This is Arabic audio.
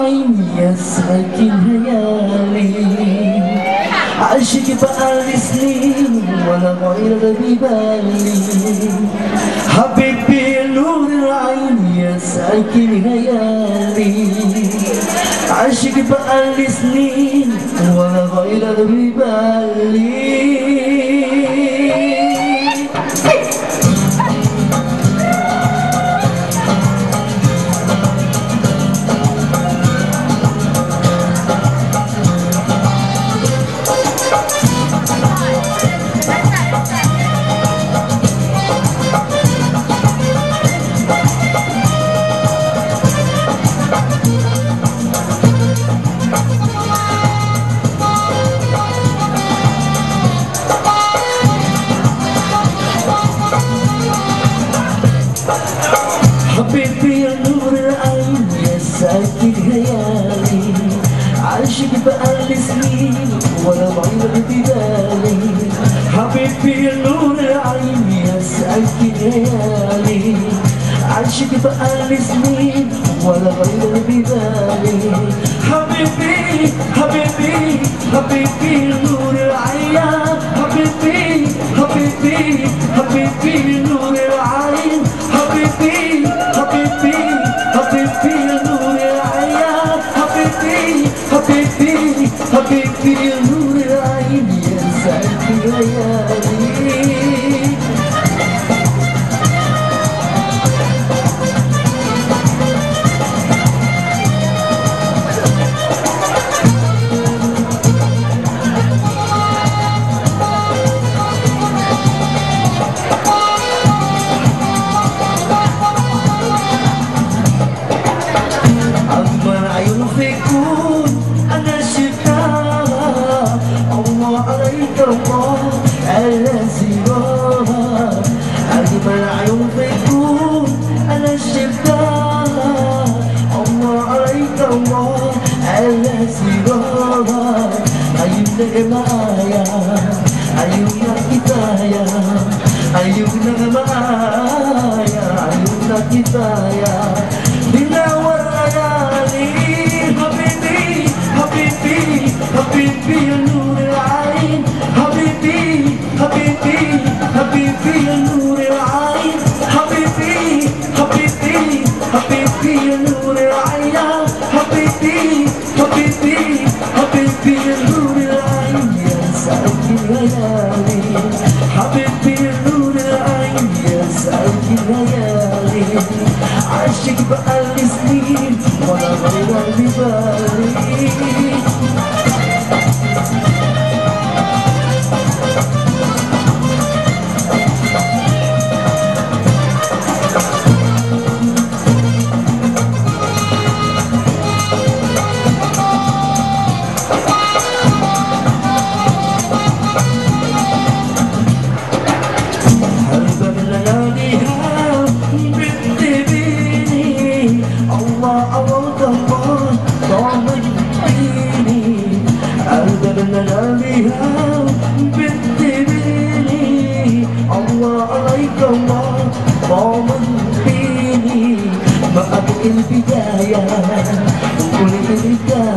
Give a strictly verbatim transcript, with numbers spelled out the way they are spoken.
العين يا ساكن هيالي، عاشق بقالي سنين ولا غير ببالي. حبيبي نور العين يا ساكن هيالي، عاشق بقالي سنين ولا غير ببالي. حبيبي يا نور العين يا ساكن هيالي، عاشق بقالي سنين ولا غير ببالي. حبيبي يا نور العين يا ساكن هيالي، عاشق بقالي سنين ولا غير ببالي. حبيبي حبيبي حبيبي نور العين، حبيبي حبيبي حبيبي نور العين. حبيبي حبيبي حبيبي نور العين، حبيبي حبيبي حبيبي نور العين يا ساكن هيالي. أنا شفتها الله عليك الله على سواها. أجمل عيون فيكون أنا شفتها الله عليك الله على سواها. عيونك معايا عيونك كفاية، عيونك معايا عيونك كفاية. بنور ليالي حبيبي حبيبي حبيبي يا نور العين. حبيبي حبيبي حبيبي يا نور العين. حبيبي حبيبي حبيبي يا نور العين. حبيبي حبيبي حبيبي يا نور العين يا ساكن هيالي. حبيبي يا نور العين يا ساكن هيالي، عاشق بقالي سنين ولا غير ببالي. الله عليك الله طمنيني، ما أبقي البداية وكل البداية.